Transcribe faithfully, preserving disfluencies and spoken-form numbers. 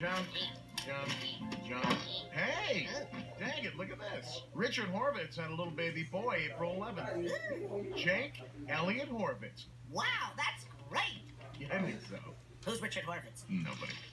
Jump, jump, jump. Hey! Dang it, look at this. Richard Horvitz had a little baby boy April eleventh. Jake Elliott Horvitz. Wow, that's great. Yeah, I think so. Who's Richard Horvitz? Nobody.